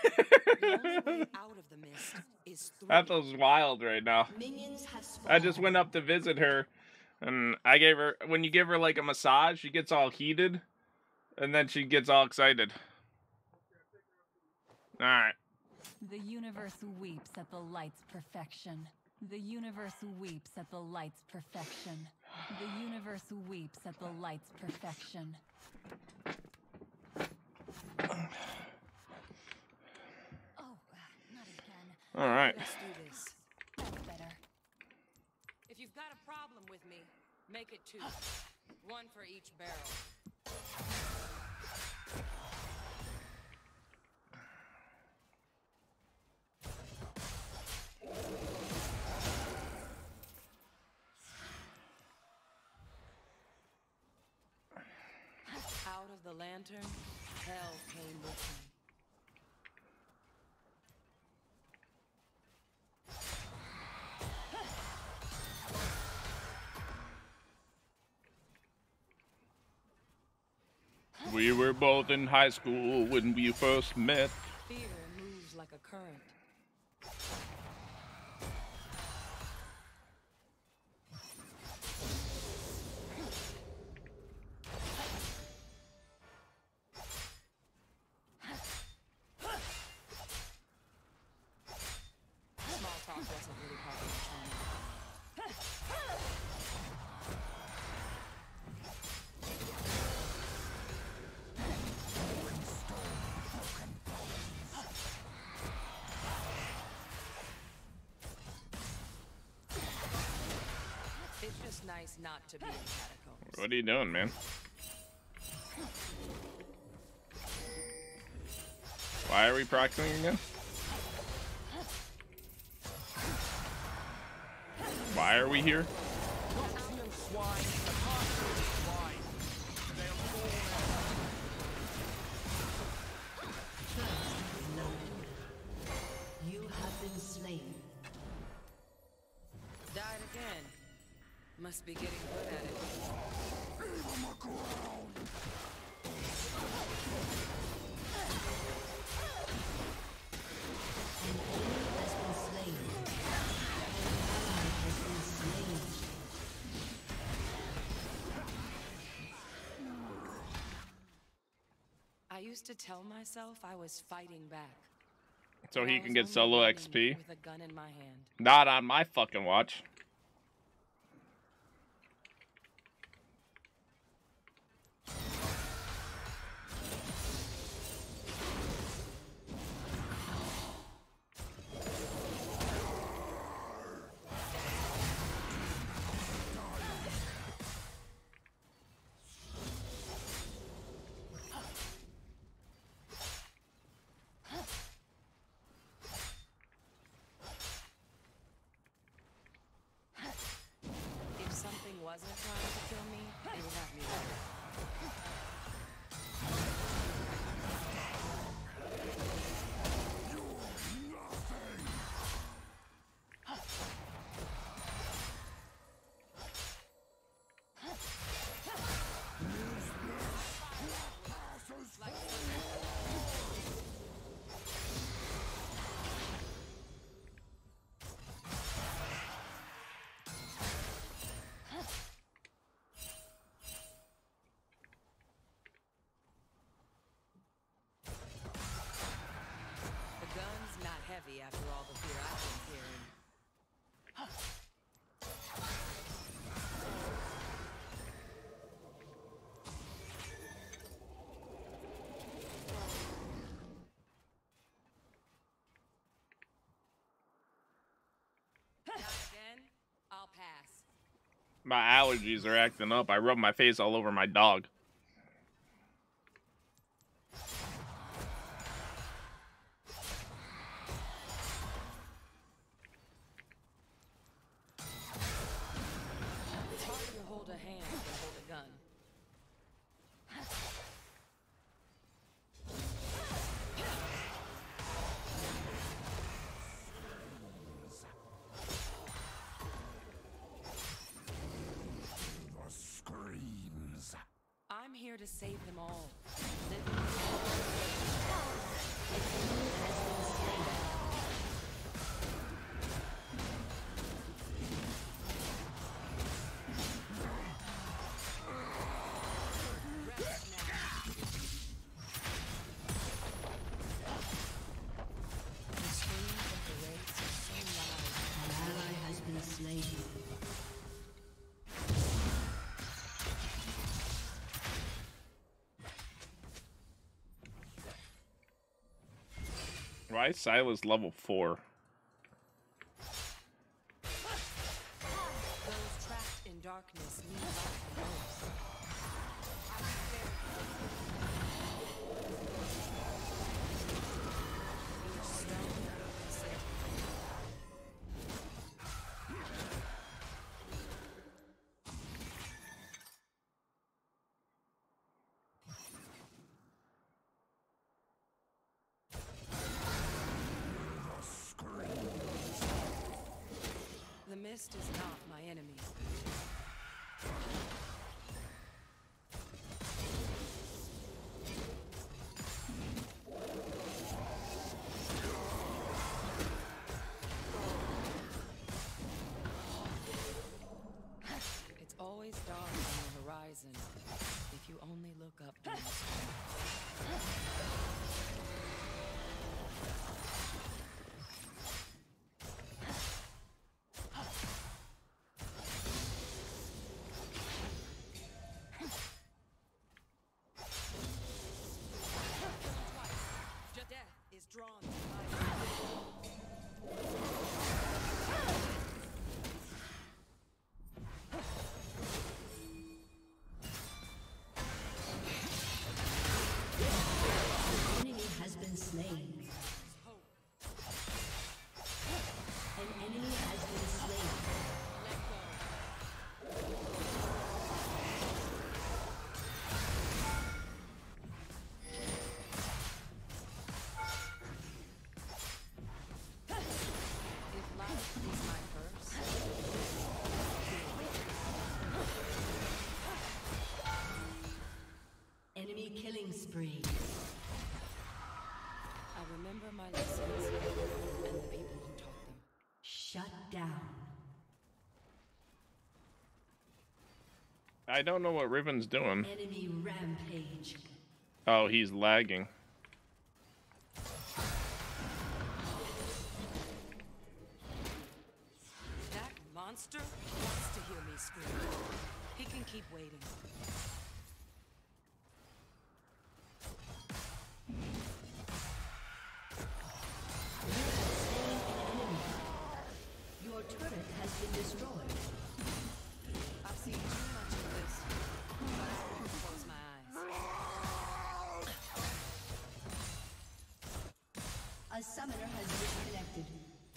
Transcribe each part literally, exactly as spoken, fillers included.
The only way out of the mist is through. That feels wild right now. Minions have spawned. I just went up to visit her, and I gave her, when you give her like a massage, she gets all heated, and then she gets all excited. Alright. The universe weeps at the light's perfection. The universe weeps at the light's perfection. The universe weeps at the light's perfection. Oh, not again. All right. Let's do this. That's better. If you've got a problem with me, make it two. One for each barrel. Out of the lantern, hell came with me. We were both in high school when we first met. Fear moves like a current. Small talk doesn't really help me. It's just nice not to be in catacombs. What are you doing, man? Why are we proxying again? Why are we here? You have been slain. Died again. Must be getting good at it. I used to tell myself I was fighting back. So but he I can was get only solo running X P? with a gun in my hand. Not on my fucking watch. If something wasn't trying to kill me, it would have me there. The gun's not heavy after all the fear I've been hearing. Not again, I'll pass. My allergies are acting up. I rub my face all over my dog. It's harder to hold a hand than hold a gun. The screams. I'm here to save them all. Live Has Why is Silas level four? Those trapped in darkness need light the most. Each stone is sacred. The mist is not my enemy. It's always dark on the horizon if you only look up during the storm. Your death is drawn to my Enemy has been slain. hope. An enemy has been slain. Let go. If life is my curse, Enemy killing spree. I remember my lessons and the people who taught them. Shut down. I don't know what Riven's doing. Enemy rampage. Oh, he's lagging. That monster wants to hear me scream. He can keep waiting. Your turret has been destroyed. I've seen too much of this. But I won't close my eyes. A summoner has disconnected.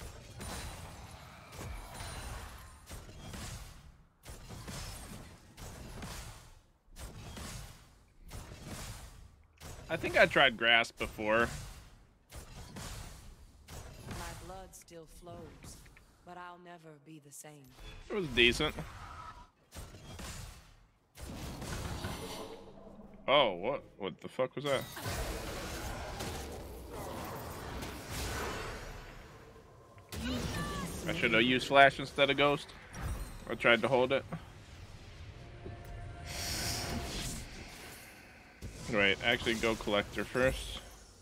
I think I tried Grasp before. My blood still flows, but I'll never be the same. It was decent. Oh, what? What the fuck was that? I should have used Flash instead of Ghost. I tried to hold it. Right, actually go Collector first.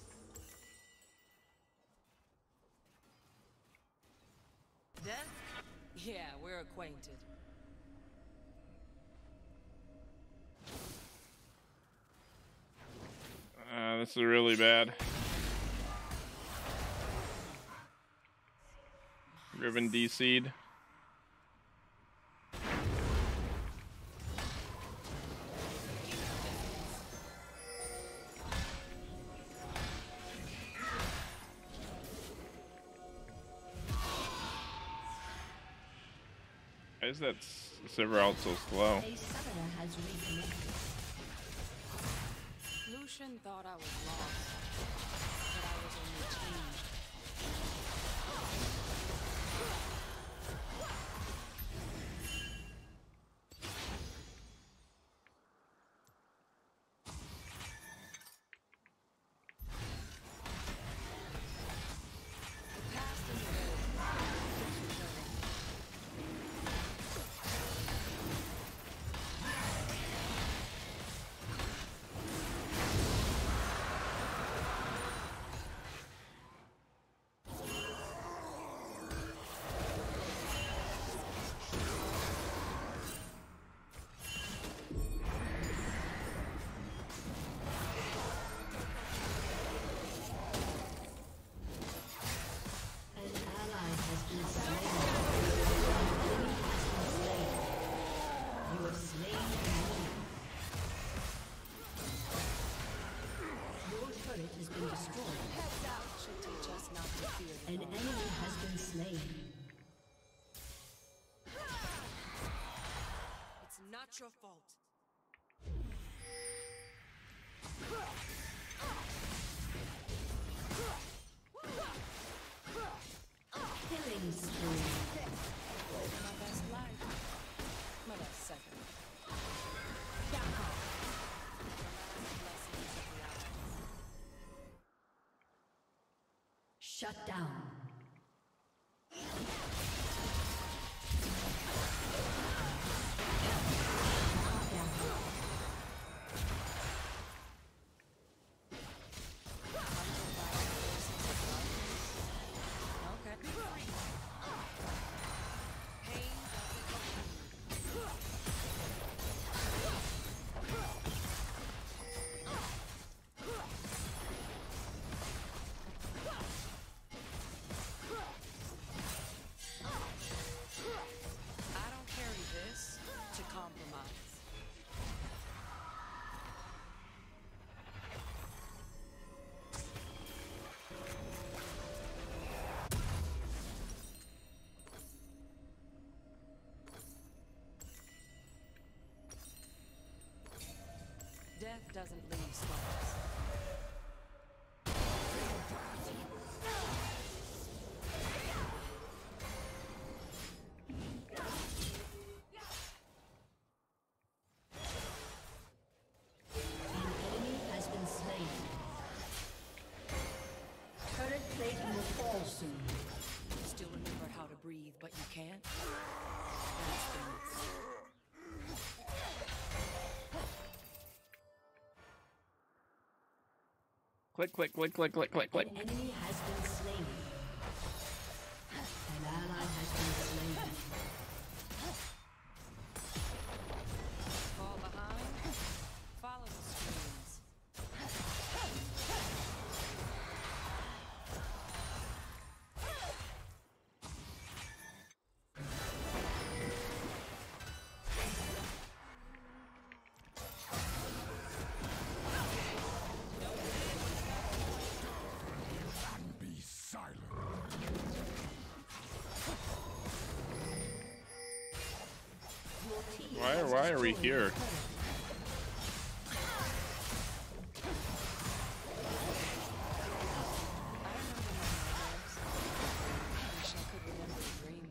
Death? Yeah, we're acquainted. Uh, this is really bad. Riven D C'd. Why is that Silveralt so slow? A summoner has reconnected. Lucian thought I was lost, but I was only changed. The past is dead. It's returning. Shut down. Death doesn't leave scars. An enemy has been slain. Turret plate will fall soon. Still remember how to breathe, but you can't? That's the mess. Click, click, click, click, click, click, click. An enemy has been slain. An ally has been slain. Fall behind? Follow the streams. And be silent. Your team Why, has why are we destroyed here? the turret. I remember my nightmares. Wish I could remember the dream.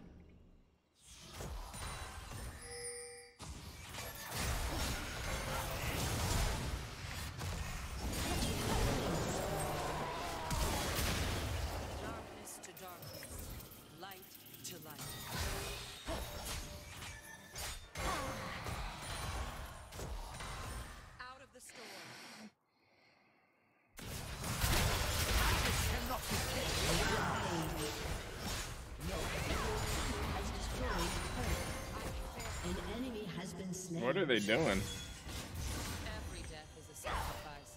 Darkness to darkness, light to light. Out of the storm. Has destroyed the turret. An enemy has been slain. What are they doing? Every death is a sacrifice.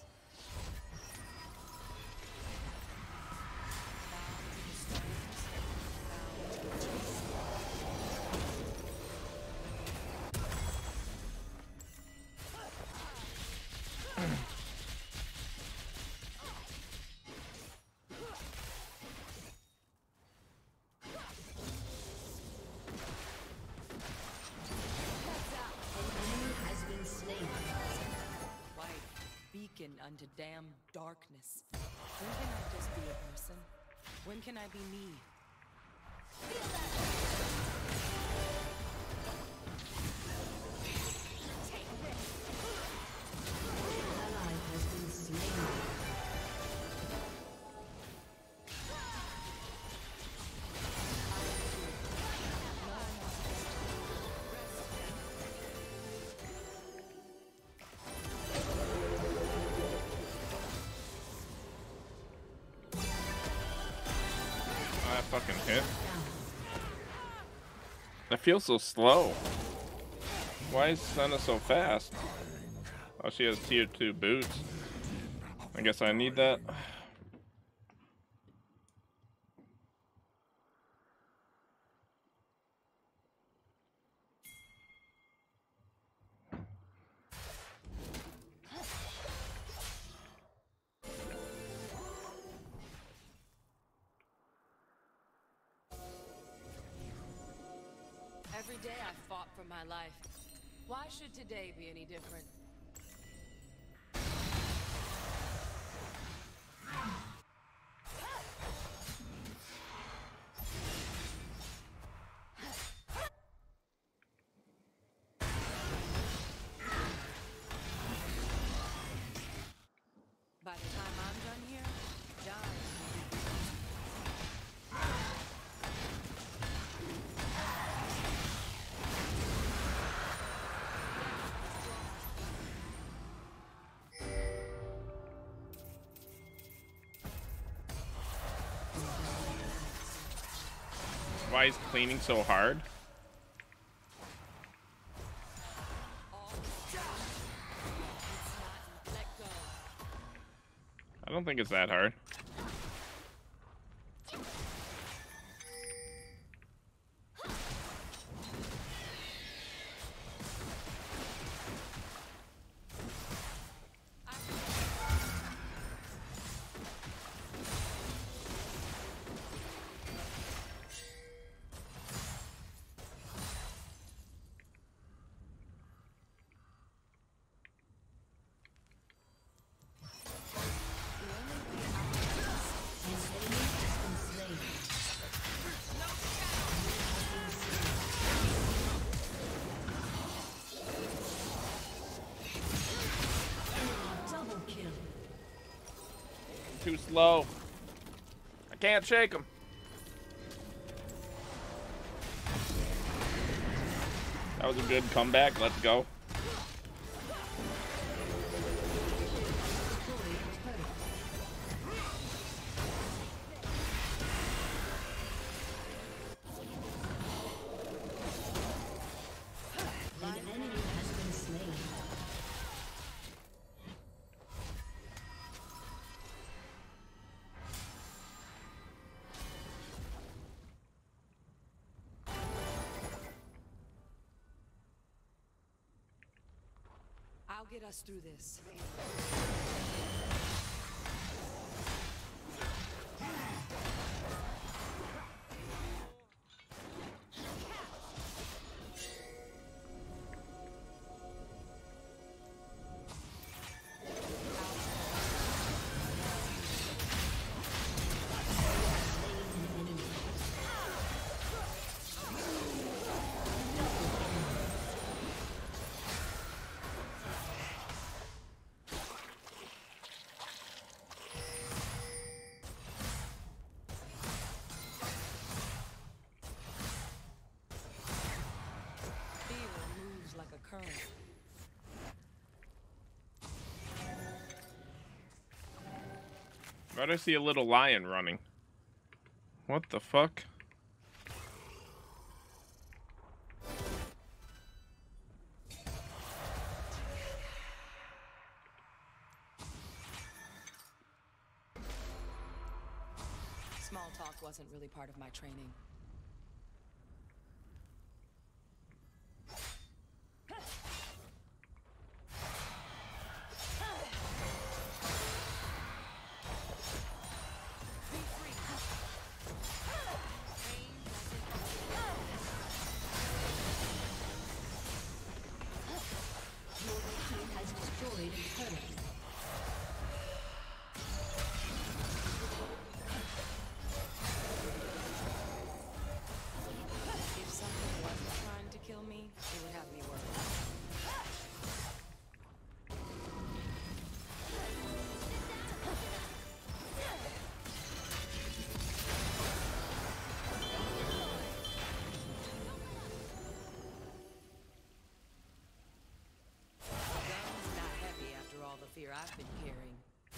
Bound to the storms, bound to the chase. An enemy has been slain. Light, beacon unto damned darkness. When can I just be a person? When can I be me? An ally has been slain. I fucking hit. I feel so slow. Why is Senna so fast? Oh, she has tier two boots. I guess I need that. Every day I fought for my life. Why should today be any different? By the time I'm done here, dying will be Why he's cleaning so hard? I don't think it's that hard. Too slow. I can't shake him. That was a good comeback. Let's go. I'll get us through this. Why do I see a little lion running? What the fuck? Small talk wasn't really part of my training. I've been carrying.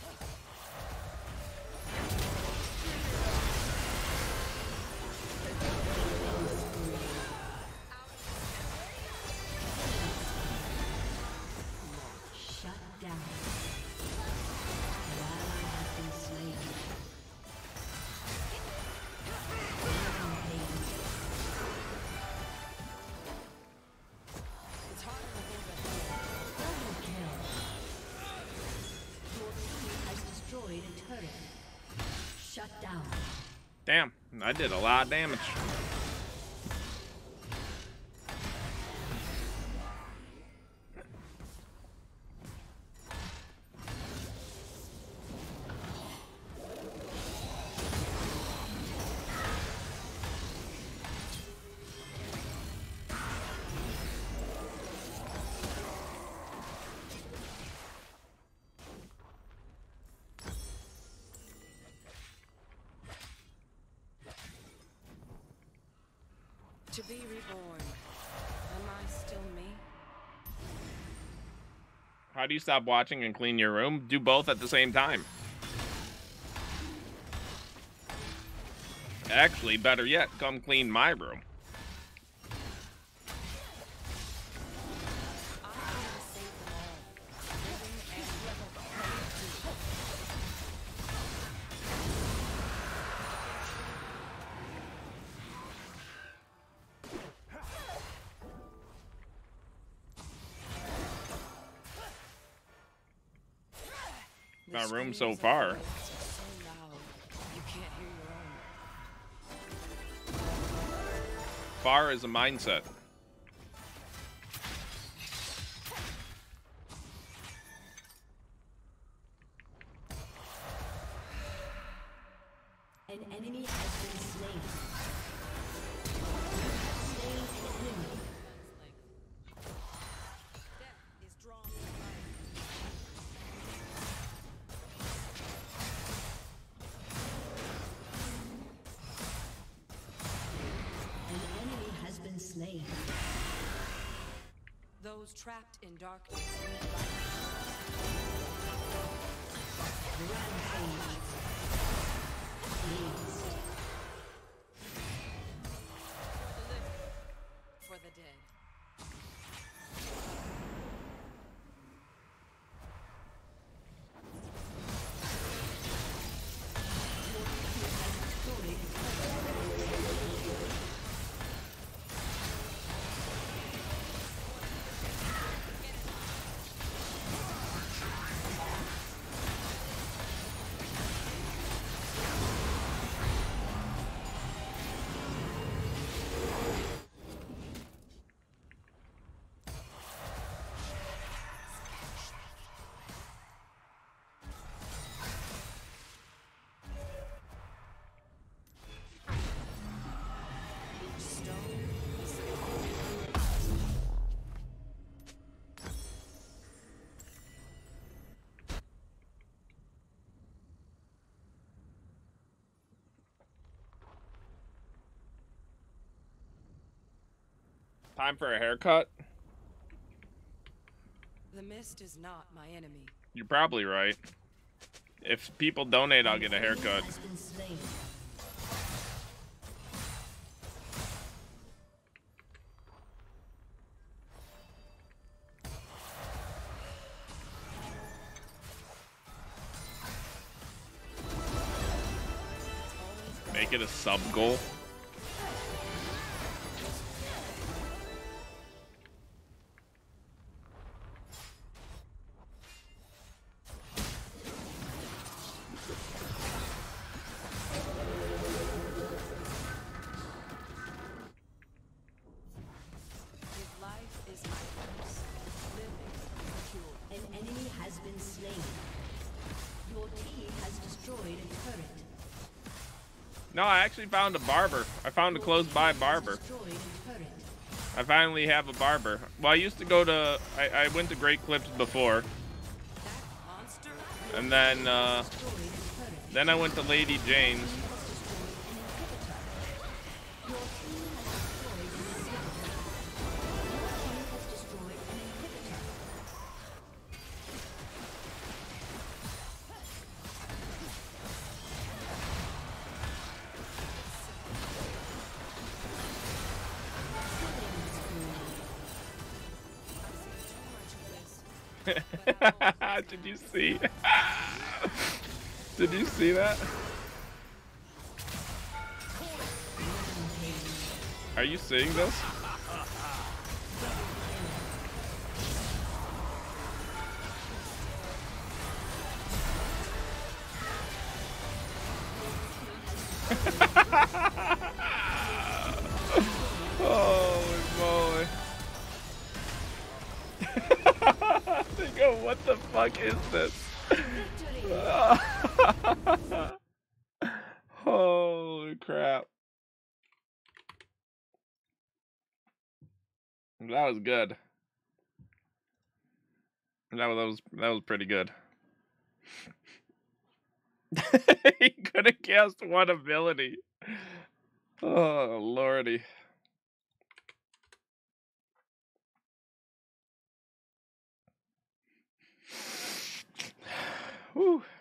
Shut down. An ally has been slain. It's harder to think of. Double kill. Your team has destroyed a turret. Shut down. Damn, I did a lot of damage. To be reborn. Am I still me? How do you stop watching and clean your room? Do both at the same time. Actually, better yet, come clean my room. My room so far. Far is a mindset. An enemy has been slain. Slain an enemy. Death is drawn. An enemy has been slain. Those trapped in darkness. Rampage. Aced. For the dead. Time for a haircut? The mist is not my enemy. You're probably right. If people donate, I'll get a haircut. Has been slain. Make it a sub goal. If life is my curse, living is the cure. An enemy has been slain. Your team has destroyed a turret. No, I actually found a barber. I found a close by barber. Destroyed a turret. I finally have a barber. Well, I used to go to, I, I went to Great Clips before. That monster? And then, uh, Destroyed a turret. then I went to Lady Jane's. Your team has destroyed an inhibitor. Did you see? Did you see that? Are you seeing this? Holy moly. They go, what the fuck is this? Holy crap. That was good. That was, that was, that was pretty good. He could have cast one ability. Oh, lordy. Whew.